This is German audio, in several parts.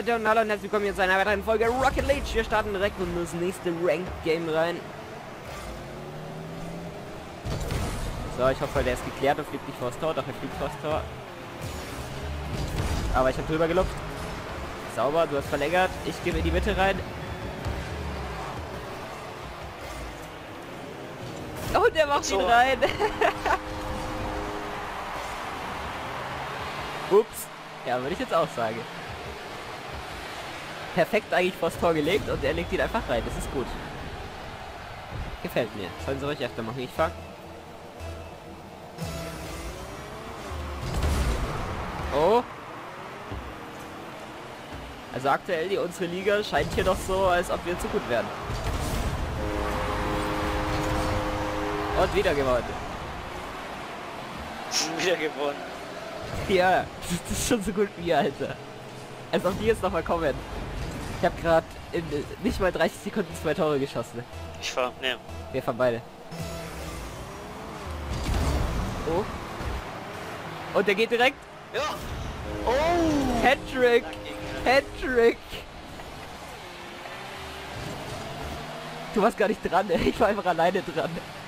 Leute und hallo und herzlich willkommen hier zu einer weiteren Folge Rocket League. Wir starten direkt in das nächste Ranked Game rein. So, ich hoffe, der ist geklärt und fliegt nicht vors Tor. Doch, er fliegt vors Tor. Aber ich habe drüber gelupft. Sauber, du hast verlängert. Ich gebe in die Mitte rein. Oh, der macht ihn rein. Ups. Ja, würde ich jetzt auch sagen. Perfekt eigentlich vors Tor gelegt und er legt ihn einfach rein. Das ist gut. Gefällt mir. Sollen sie ruhig öfter machen. Ich fang. Oh. Also aktuell unsere Liga scheint hier doch so, als ob wir zu gut werden. Und wieder gewonnen. Wieder gewonnen. Ja, das ist schon so gut wie, Alter. Als ob die jetzt noch mal kommen. Ich habe gerade in nicht mal 30 Sekunden 2 Tore geschossen. Ich fahr, ne. Wir fahren beide. Oh. Und der geht direkt. Ja. Oh. Hattrick. Hattrick. Du warst gar nicht dran, ey. Ich war einfach alleine dran.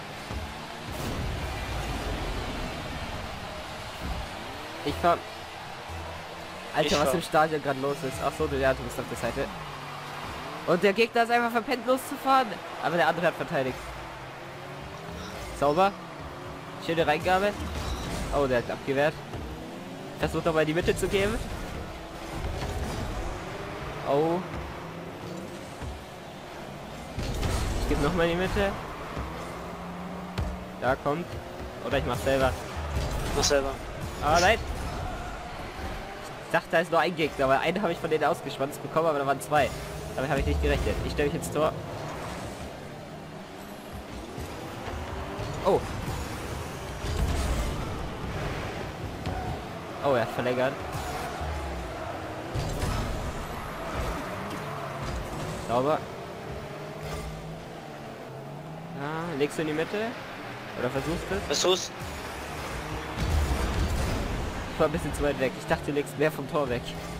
Ich fahr... Alter, was im Stadion gerade los ist. Ach so, ja, du bist auf der Seite. Und der Gegner ist einfach verpennt loszufahren. Aber der andere hat verteidigt. Sauber. Schöne Reingabe. Oh, der hat abgewehrt. Versucht nochmal in die Mitte zu geben. Oh. Ich gebe nochmal in die Mitte. Da kommt. Oder ich mach selber. Mach selber. Ah, nein. Ich dachte, da ist nur ein Gegner, aber einen habe ich von denen ausgeschwanzt bekommen, aber da waren 2. Damit habe ich nicht gerechnet. Ich stelle mich ins Tor. Oh. Oh, er hat verlängert. Sauber. Ja, legst du in die Mitte? Oder versuchst du es? Versuch's. Ich war ein bisschen zu weit weg. Ich dachte, du legst mehr vom Tor weg.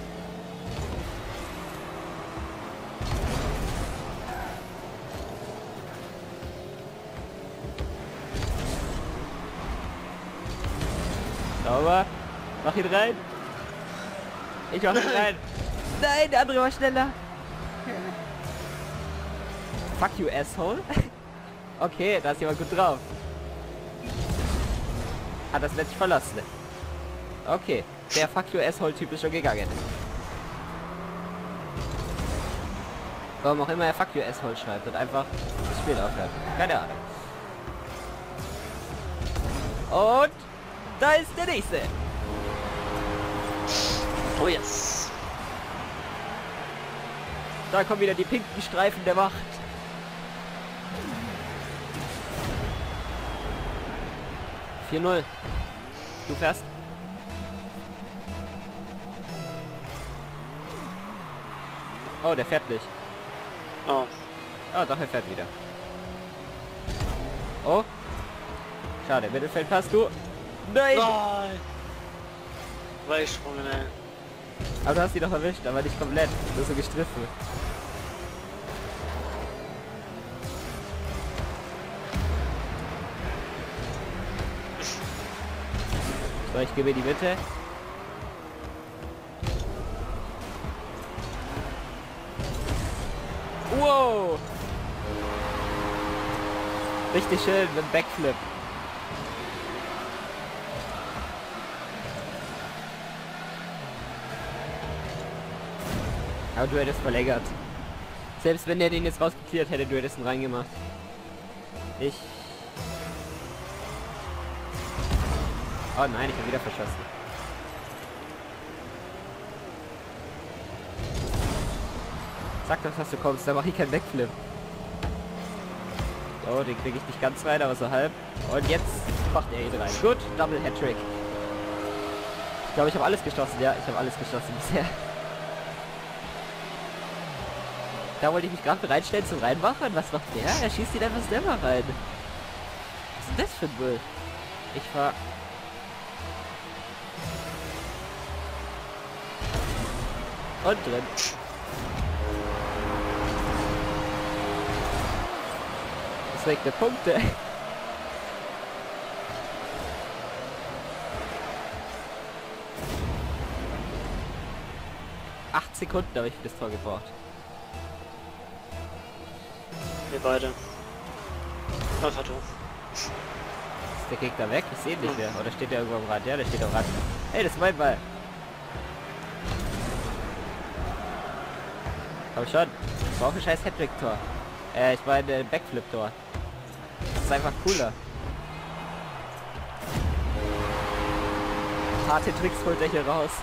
Sauber. Mach ihn rein. Ich mach ihn rein. Nein, der andere war schneller. Fuck you, asshole. Okay, da ist jemand gut drauf. Hat das Match verlassen. Okay, der Fuck you, asshole Typ ist schon gegangen. Warum auch immer er Fuck you, asshole schreibt und einfach das Spiel aufhört. Keine Ahnung. Und da ist der nächste. Oh yes. Da kommen wieder die pinken Streifen der Macht. (4-0). Du fährst. Oh, der fährt nicht. Oh. Oh, doch, er fährt wieder. Oh. Schade, Mittelfeld hast du. Nein! Nein. Weichsprungen, ey. Aber du hast die doch erwischt, aber nicht komplett. Du hast so gestriffen. So, ich gebe die Mitte. Wow! Richtig schön mit dem Backflip. Aber du hättest verlängert. Selbst wenn der den jetzt rausgeklärt hätte, du hättest ihn reingemacht. Ich... Oh nein, ich habe wieder verschossen. Sag doch, dass du kommst, da mache ich keinen Backflip. So, den kriege ich nicht ganz rein, aber so halb. Und jetzt macht er ihn rein. Gut, Double Hattrick. Ich glaube, ich habe alles geschossen. Ja, ich habe alles geschossen bisher. Da wollte ich mich gerade bereitstellen zum Reinmachen. Was macht der? Er schießt ihn einfach selber rein. Was ist denn das für ein Müll? Ich fahr... Und drin. Das regnet Punkte. 8 Sekunden habe ich für das Tor gebraucht. Wir beide. Einfach Tor. Ist der Gegner weg? Ich sehe ihn nicht mehr. Oder steht der irgendwo am Rand? Ja, der steht am Rand. Hey, das ist mein Ball. Komm schon. Ich brauche ein scheiß Hattrick-Tor. Ich meine Backflip-Tor. Das ist einfach cooler. Harte Tricks holt er hier raus.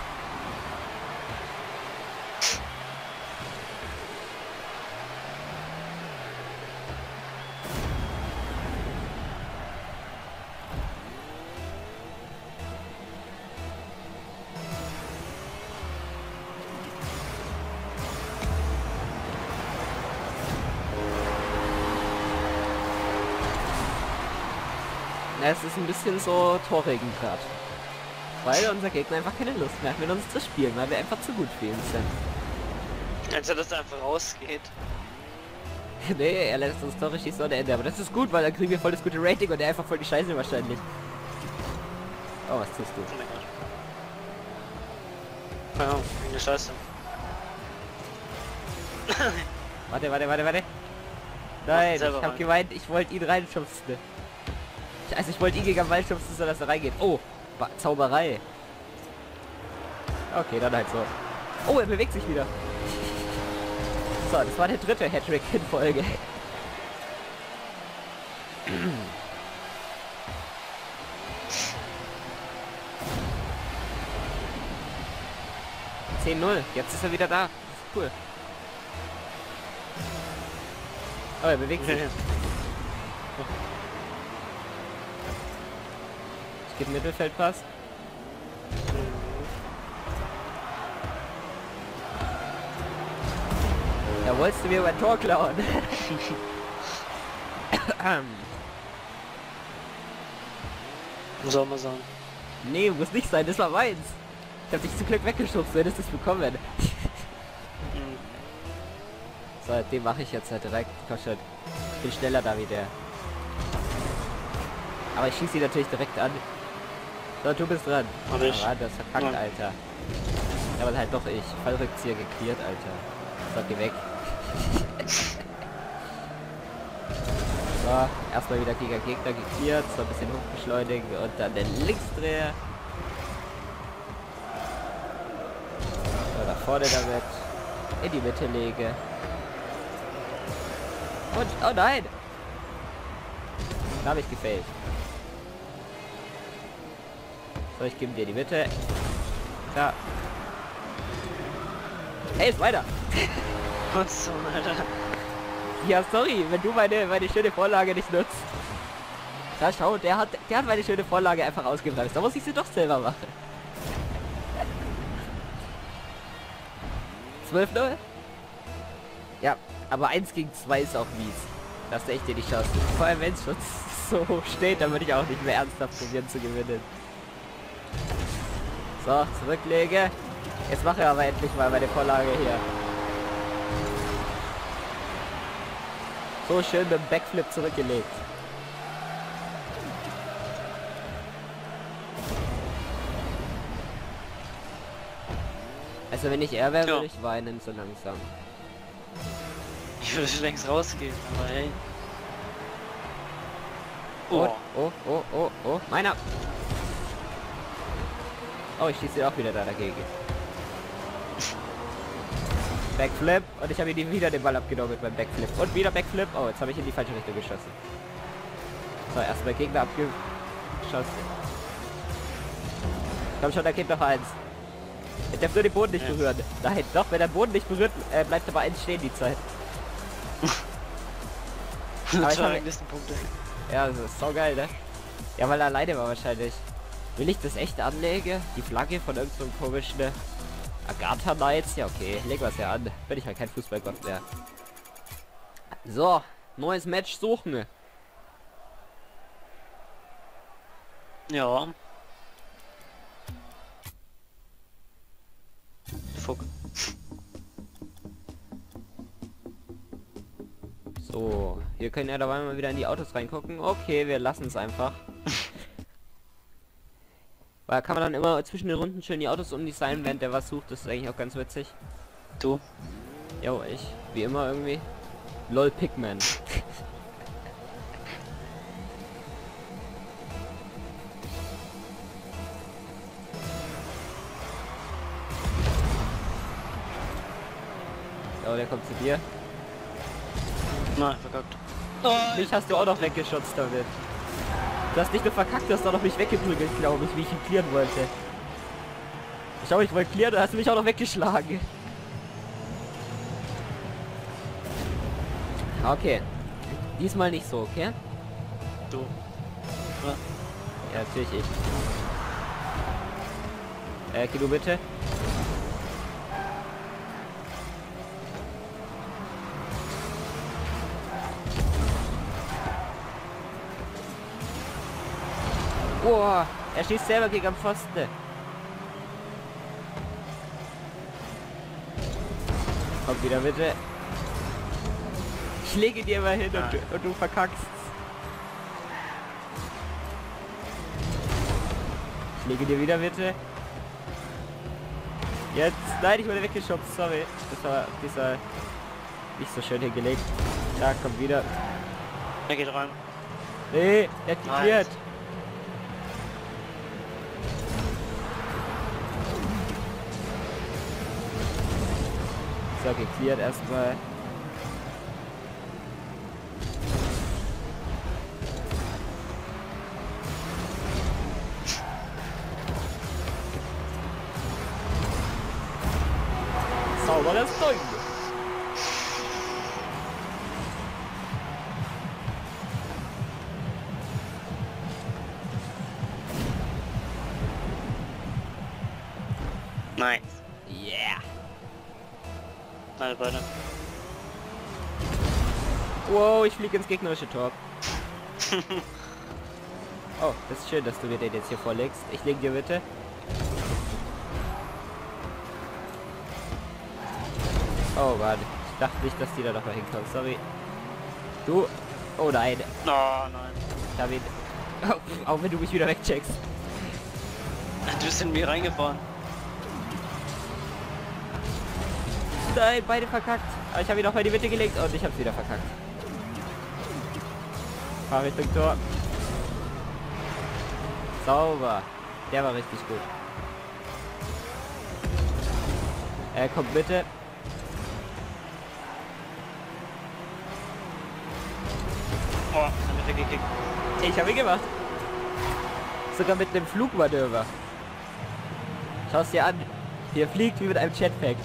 Es ist ein bisschen so Torregen gerade. Weil unser Gegner einfach keine Lust mehr hat, mit uns zu spielen, weil wir einfach zu gut für ihn sind. Als er das einfach rausgeht. Nee, er lässt uns Tore schießen ohne Ende. Aber das ist gut, weil dann kriegen wir voll das gute Rating und er einfach voll die Scheiße wahrscheinlich. Oh, was tust du? Oh mein Gott. Ja, eine Scheiße. Warte. Nein, ich hab gemeint, ich wollte ihn reinschubsen. Also ich wollte ihn gegen den Ball schubsen, so dass er reingeht. Oh, Zauberei. Okay, dann halt so. Oh, er bewegt sich wieder. So, das war der dritte Hattrick in Folge. 10-0. Jetzt ist er wieder da. Das ist cool. Oh, er bewegt sich. Ich gebe Mittelfeldpass. Da wolltest du mir mein Tor klauen. Muss auch mal sagen. Nee, muss nicht sein, das war meins. Ich hab dich zum Glück weggeschubst, du hättest es bekommen. So, den mache ich jetzt halt direkt. Komm schon. Ich bin schneller da wie der. Aber ich schieße ihn natürlich direkt an. So, du bist dran. Aber ich. Ah, das ist verkackt, Alter. Aber halt doch ich. Fallrückzieher geklärt, Alter. So, geh weg. So, erstmal wieder gegen Gegner geklärt, so ein bisschen hochbeschleunigen und dann den Linksdreher. So, nach vorne damit. In die Mitte lege. Und, oh nein! Da habe ich gefailt. So, ich gebe dir die Mitte. Da. Hey, ist weiter! Was zum Alter? Ja, sorry, wenn du meine schöne Vorlage nicht nutzt. Da schau, der hat meine schöne Vorlage einfach ausgebremst. Da muss ich sie doch selber machen. 12-0? Ja, aber 1 gegen 2 ist auch mies. Da hast du echt dir die Chance. Vor allem wenn es schon so hoch steht, dann würde ich auch nicht mehr ernsthaft probieren zu gewinnen. So, zurücklege. Jetzt mache ich aber endlich mal meine Vorlage hier. So schön mit dem Backflip zurückgelegt. Also wenn ich er wäre, würde ich weinen so langsam. Ich würde schon längst rausgehen, aber hey. Oh, meiner! Oh, ich schieße auch wieder da dagegen. Backflip und ich habe ihm wieder den Ball abgenommen mit meinem Backflip. Und wieder Backflip. Oh, jetzt habe ich in die falsche Richtung geschossen. So, erstmal Gegner abgeschossen. Komm schon, da geht noch eins. Er darf nur den Boden nicht berühren. Nein, doch, wenn der Boden nicht berührt, bleibt aber eins stehen die Zeit. Aber ich habe Punkte. ja, das ist so geil, ne? Ja, weil er alleine war wahrscheinlich. Will ich das echt anlege? Die Flagge von irgendeinem komischen Agatha Knights? Ja, okay, legen wir es ja an. Bin ich halt kein Fußballgott mehr. So, neues Match suchen. Ja. Fuck. können ja dabei mal wieder in die Autos reingucken. Okay, wir lassen es einfach. Weil kann man dann immer zwischen den Runden schön die Autos umdesignen, während der was sucht. Das ist eigentlich auch ganz witzig. Du? Jo, ich. Wie immer irgendwie. LOL Pigman. Oh, der kommt zu dir. Nein, verkackt. Mich hast du auch noch weggeschotzt damit. Du hast nicht nur verkackt, du hast auch noch mich weggeprügelt, glaube ich, wie ich ihn clearen wollte. Schau, ich wollte clearen, da hast du mich auch noch weggeschlagen. Okay. Diesmal nicht so, okay? Du. Ja, natürlich ich. Geh du bitte. Boah, er schießt selber gegen am Pfosten. Komm wieder bitte. Ich lege dir mal hin und du verkackst. Ich lege dir wieder bitte. Jetzt, nein, ich wurde weggeschubst, sorry. Das war dieser nicht so schön hingelegt. Ja, kommt wieder. Er geht rein. Nee, er hat geklärt. So, geklärt erstmal. Sauberes Zeug. Nice. Yeah. Meine Beine. Wow, ich fliege ins gegnerische Tor. Oh, das ist schön, dass du mir den jetzt hier vorlegst. Ich leg dir bitte. Oh Mann, ich dachte nicht, dass die da noch mal hinkommen. Sorry. Du. Oh nein. Oh nein. David. Auch wenn du mich wieder wegcheckst. Du bist in mir reingefahren. Nein, beide verkackt. Aber ich habe ihn auch mal in die Mitte gelegt und ich habe wieder verkackt. Fahr Richtung Tor. Sauber. Der war richtig gut. Kommt bitte. Oh, hat er gekickt. Ich habe ihn gemacht. Sogar mit einem Flugmanöver. Schau es dir an. Hier fliegt wie mit einem Jetpack.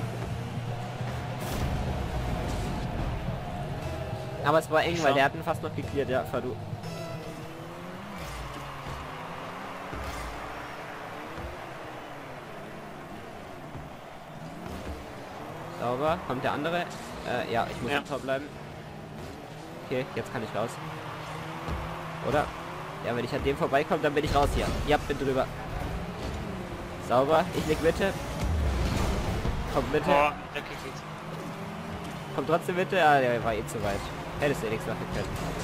Aber es war eng, weil der hat ihn fast noch geklärt. Ja, fahr du. Sauber. Kommt der andere? Ja, ich muss im Tor bleiben. Okay, jetzt kann ich raus. Oder? Ja, wenn ich an dem vorbeikomme, dann bin ich raus hier. Ja, bin drüber. Sauber. Ich leg Mitte. Kommt Mitte. Oh, der kickt. Kommt trotzdem Mitte. Ah, der war eh zu weit. Hättest du eh nichts machen können.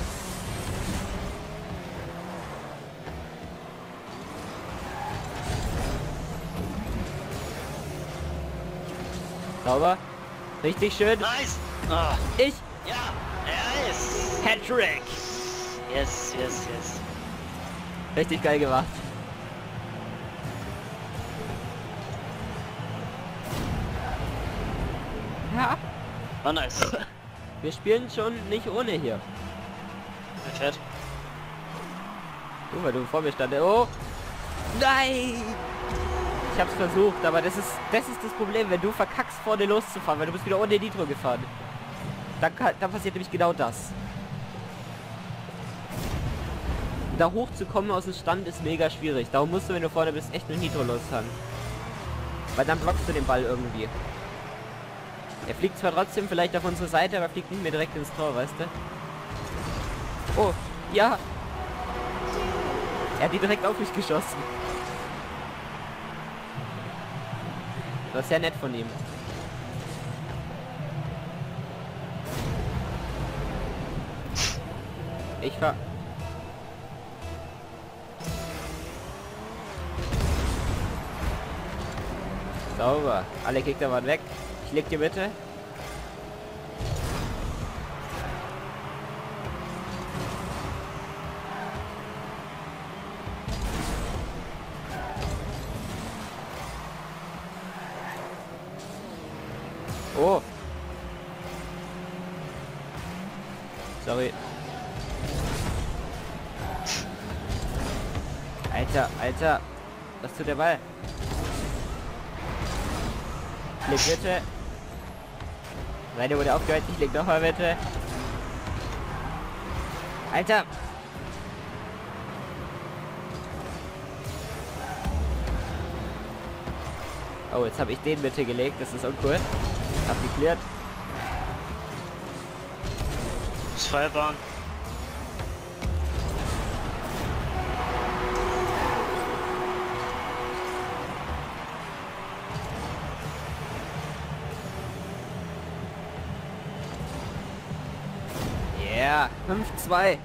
Sauber. Richtig schön. Nice. Oh. Ich. Ja. Nice. Hattrick. Yes, yes, yes. Richtig geil gemacht. Ja. Oh, nice. Wir spielen schon nicht ohne hier. Der fährt. Du, weil du vor mir standest. Oh! Nein! Ich hab's versucht, aber das ist das Problem, wenn du verkackst vorne loszufahren, weil du bist wieder ohne Nitro gefahren. Dann passiert nämlich genau das. Da hochzukommen aus dem Stand ist mega schwierig. Darum musst du, wenn du vorne bist, echt mit Nitro losfahren. Weil dann blockst du den Ball irgendwie. Er fliegt zwar trotzdem vielleicht auf unsere Seite, aber fliegt nicht mehr direkt ins Tor, weißt du? Oh, ja. Er hat die direkt auf mich geschossen. Das ist sehr nett von ihm. Ich fahr. Sauber. Alle Gegner waren weg. Ich leg die Mitte. Oh. Sorry. Alter, Alter. Was tut der Ball? Leg bitte. Meine wurde aufgehört. Ich leg nochmal bitte. Alter. Oh, jetzt habe ich den Mitte gelegt. Das ist uncool. Hab geklärt. Das Feuerbahn. Yeah, 5-2.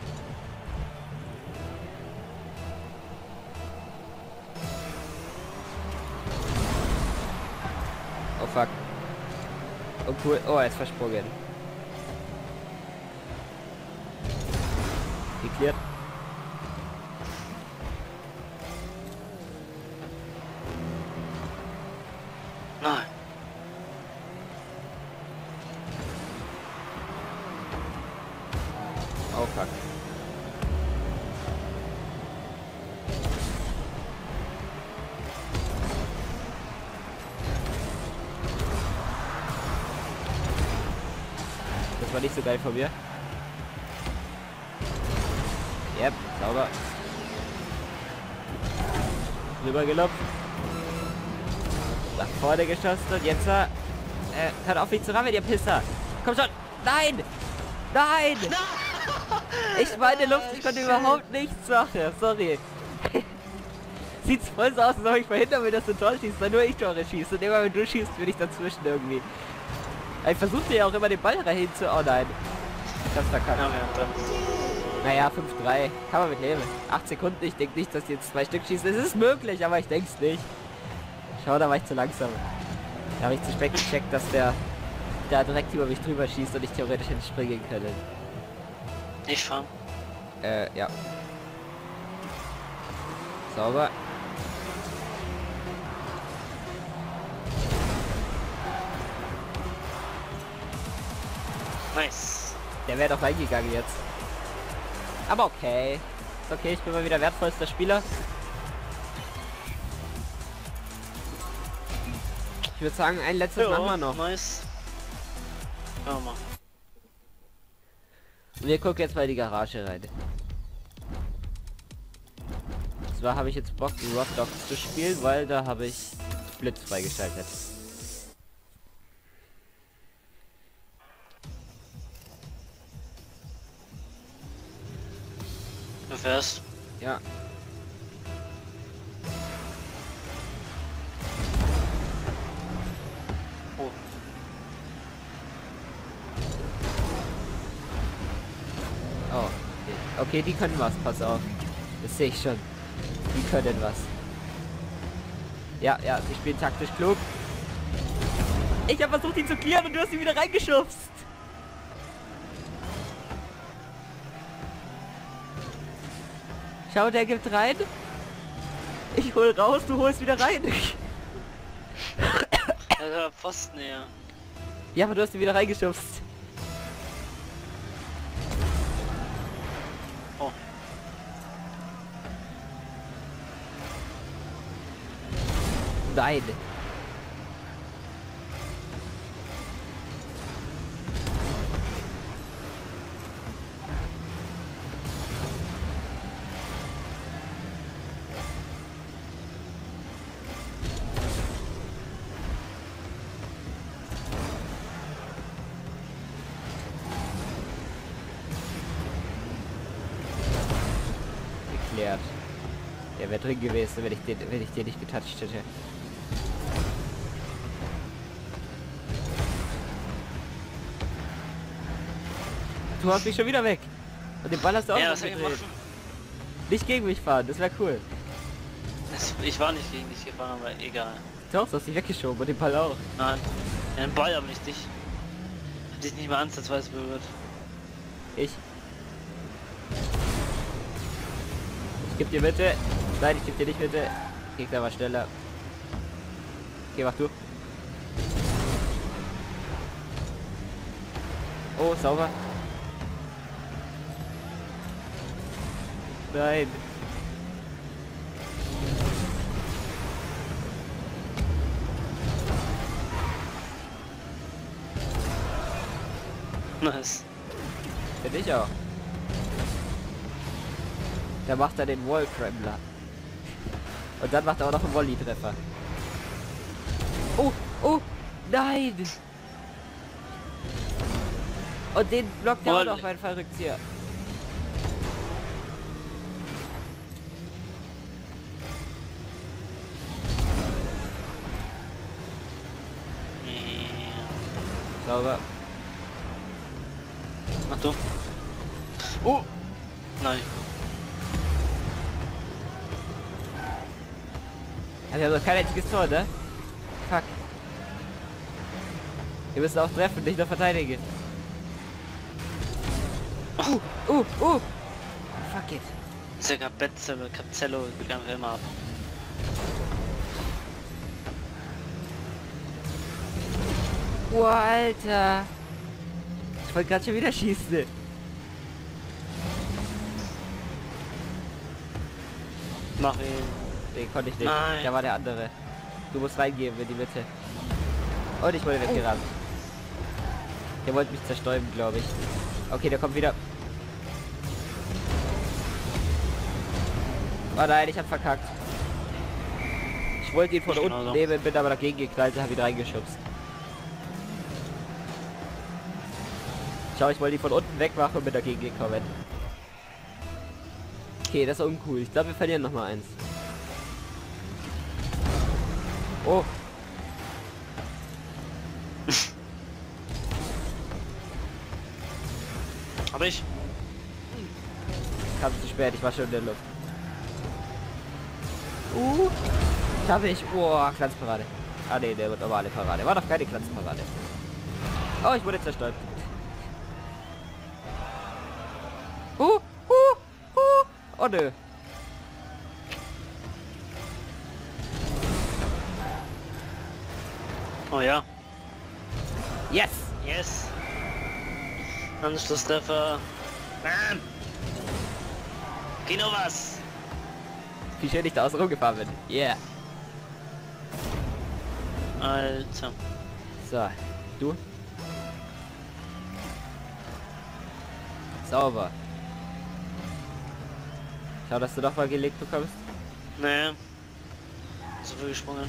Oh fuck. Oh cool. Oh, er ist versprungen. Geklärt. Nein. Oh fuck. Das war nicht so geil von mir. Yep, sauber. Rüber gelopft. Nach vorne geschossen und jetzt hört auf mich zu rammeln, ihr Pisser. Komm schon. Nein! Nein! Ich meine Luft, ich konnte überhaupt nichts machen. Sorry. Sieht's voll so aus, als ob ich verhindern will, dass du Tor schießt, weil nur ich Tore schieße. Und immer wenn du schießt, bin ich dazwischen irgendwie. Ich versuche ja auch immer den Ball dahin zu... Oh nein. Ich hab's verkackt. Ja, dann. Naja, 5-3. Kann man mit leben. 8 Sekunden. Ich denke nicht, dass die jetzt 2 Stück schießen. Es ist möglich, aber ich denke es nicht. Schau, da war ich zu langsam. Da habe ich zu spät gecheckt, dass der da direkt über mich drüber schießt und ich theoretisch hätte springen können. Ich fahr. Ja. Sauber. Nice. Der wäre doch reingegangen jetzt. Aber okay. Ist okay, ich bin mal wieder wertvollster Spieler. Ich würde sagen, ein letztes machen wir noch. Nice. Ja, mal. Wir gucken jetzt mal in die Garage rein. Und zwar habe ich jetzt Bock, die Rock Dogs zu spielen, weil da habe ich Blitz freigeschaltet. Du fährst. Ja. Oh. Oh. Okay, die können was, pass auf. Das sehe ich schon. Die können was. Ja, ja, sie spielen taktisch klug. Ich habe versucht, ihn zu clearen und du hast ihn wieder reingeschubst. Schau, der gibt rein. Ich hol raus, du holst wieder rein. Der Pfosten näher. Ja, aber du hast ihn wieder reingeschubst. Oh. Nein. Geklärt. Der wäre drin gewesen, wenn ich den nicht getoucht hätte. Du hast mich schon wieder weg. Und den Ball hast du auch Ja, noch was soll ich gedreht. machen? Nicht gegen mich fahren, das wäre cool. Ich war nicht gegen dich gefahren, aber egal. Doch, du hast dich weggeschoben und den Ball auch. Nein. Ja, den Ball, aber nicht dich. Ich hab dich nicht mal ansatzweise berührt. Ich geb dir Mitte. Nein, ich geb dir nicht Mitte. Gegner war schneller. Okay, mach du. Oh, sauber. Nein. Nice. Finde ich auch. Da macht er den Wallcrambler. Und dann macht er auch noch einen Volley-Treffer. Oh, oh, nein! Und den blockt er auch noch, mein Verrücktier. Sauber. Mach du. Oh! Nein. Also wir haben noch kein einziges Tor, ne? Fuck. Wir müssen auch treffen, nicht nur verteidigen. Fuck it. Ist ja Capzello geht einfach immer ab. Oh, Alter. Ich wollte gerade schon wieder schießen. Mach ihn. Den konnte ich nicht. Nein. Da war der andere. Du musst reingehen in die Mitte. Und ich wurde weggerannt. Der wollte mich zerstäuben, glaube ich. Okay, der kommt wieder. Oh nein, ich hab verkackt. Ich wollte ihn von Ich unten genauso. nehmen, bin aber dagegen geknallt und habe ihn reingeschubst. Schau, ich wollte ihn von unten wegmachen und bin dagegen gekommen. Okay, das ist uncool. Ich glaube, wir verlieren noch mal eins. Oh. Aber ich. Kam zu spät, ich war schon in der Luft. Schaffe ich. Oh, Glanzparade. Ah ne, der wird normale Parade. War doch keine Glanzparade. Oh, ich wurde zerstäubt. Oh nö. Oh ja. Yes! Yes. Anschlusstreffer. Bam. Geh noch was. Wie schön ich da außen rumgefahren bin. Yeah. Alter. So, du. Sauber. Schau, dass du doch mal gelegt bekommst. Nee. So viel gesprungen.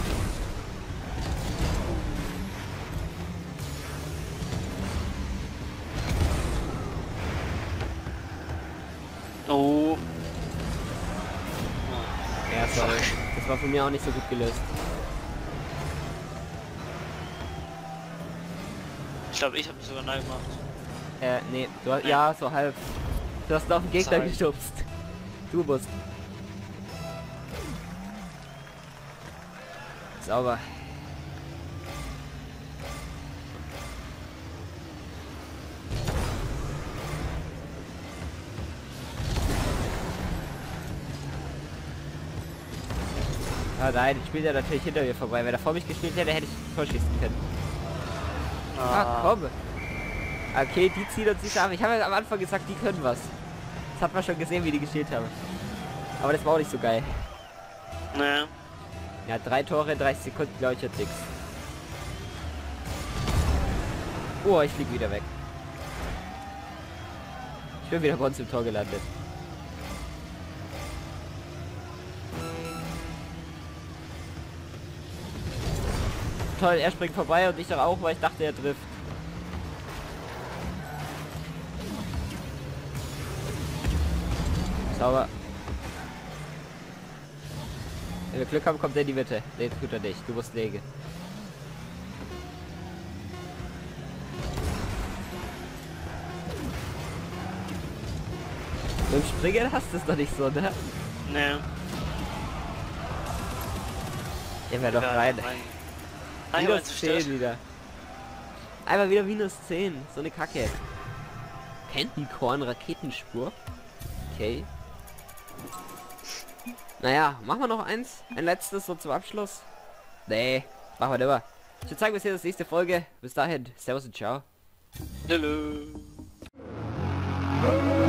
Oh. Ja, sorry. Das war von mir auch nicht so gut gelöst. Ich glaube, ich habe sogar neu gemacht. Nee, du hast, ja, so halb. Du hast noch einen Gegner Sorry. geschubst. Du musst. Sauber. Ah nein, spielt er natürlich hinter mir vorbei. Wenn er vor mich gespielt hätte, hätte ich Tor schießen können. Ah, komm. Okay, die ziehen uns nicht ab. Ich habe ja am Anfang gesagt, die können was. Das hat man schon gesehen, wie die gespielt haben. Aber das war auch nicht so geil. Nee. Ja, 3 Tore in 30 Sekunden, glaube ich, hat nix. Oh, ich fliege wieder weg. Ich bin wieder bei uns im Tor gelandet. Toll, er springt vorbei und ich doch auch, weil ich dachte, er trifft. Sauber. Wenn wir Glück haben, kommt er in die Mitte. Nee, tut er nicht. Du musst legen. Beim Springen hast du es doch nicht so, ne? Ne. Gehen wir doch rein. Einmal Minus 10 wieder. Einmal wieder minus 10. So eine Kacke. Candycorn Raketenspur. Okay. Naja, machen wir noch eins. Ein letztes so zum Abschluss. Nee, machen wir nicht mehr. Ich würde sagen, wir sehen uns nächste Folge. Bis dahin. Servus und ciao. Hallo.